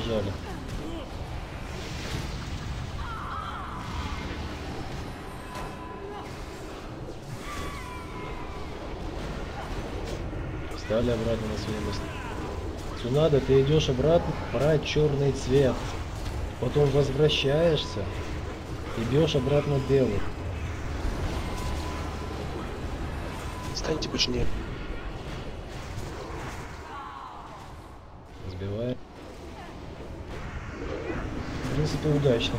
Побежали. Встали обратно на свое место. Цунада, ты идешь обратно брать черный цвет. Потом возвращаешься и бьешь обратно белый. Станьте кучнее. Сбиваем. В принципе, удачно.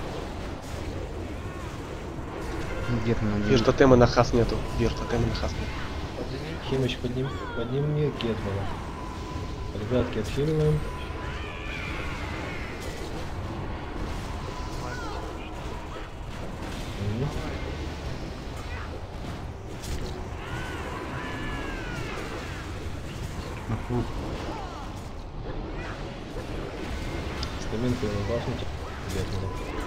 Виртотема на хас нету. Виртотема на хас нету. Химыч, подними мне Гетмана. Ребятки, отхиливаем. Стаминку его бафнуть. Гетмана.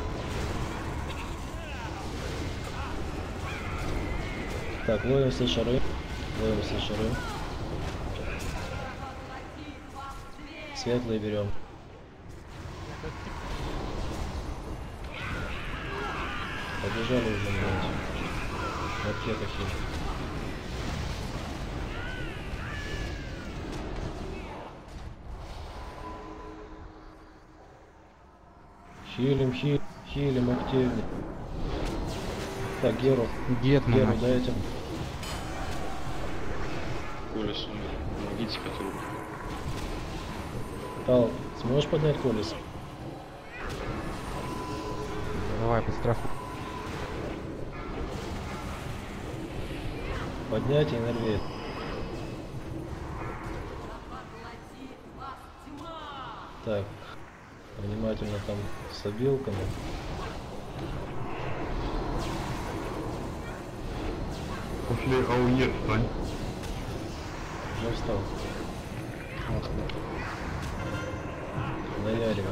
Так, ловим все шары. Ловим все шары. Светлые берем. Побежали уже, блядь. Ракета хит. Хилим активнее. Так, Геру дайте. Колесо, помогите Петру. Тал, сможешь поднять колесо? Давай, подстрахуй. Поднять и нервет. Так, внимательно там с обилками. После АУЕ встань. Уже встал. Наяривай.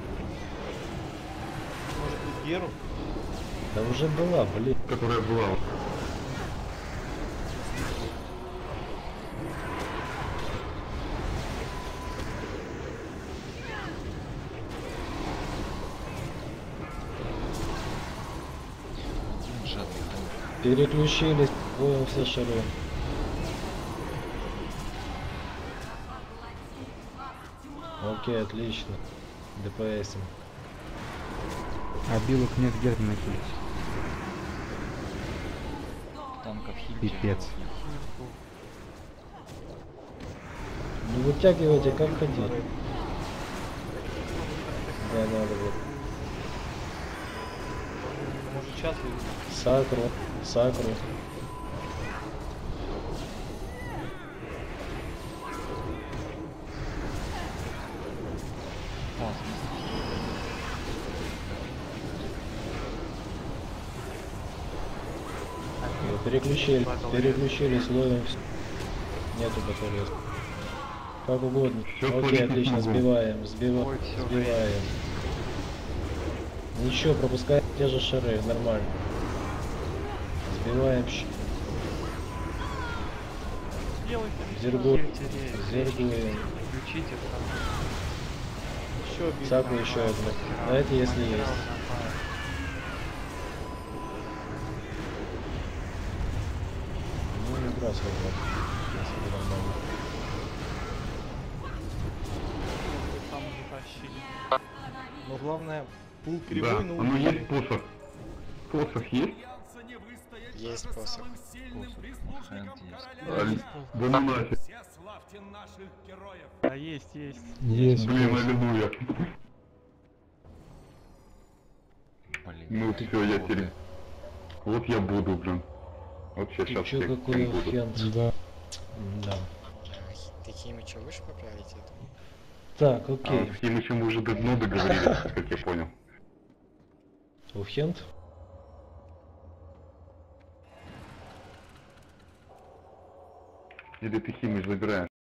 Может быть, Геру? Да уже была, блин. Которая была. Переключились, будем все шары. Окей, отлично. ДПСим. А билок нет, где-то накинуть. Танков хиль. Пипец. Ну вытягивайте как хотите. Да, надо вот. Может, сейчас и... Сакру. Переключились, ловим. Нету батареи. Как угодно. Окей, отлично, сбиваем. Ничего, пропускаем те же шары, нормально. Сбиваем. Зергуем. Включите там. Еще Саку еще одну. А это если есть. Ну, не бросай, если нормально. Там уже тащили. Но главное, пул Да, кривой, но оно есть посох. Посох есть? Есть посох. Да ну нафиг. Да, есть. Есть. Блин, аллилуйя. Блин. Ну все, я теперь... Вот я буду, блин. Вот Ты сейчас чё, какой хент? Да. Да. Ты Химича выше поправить это? Так, А, окей. с Химычем мы уже давно договорились, как я понял. Ухент? Или ты Химыч забираешь?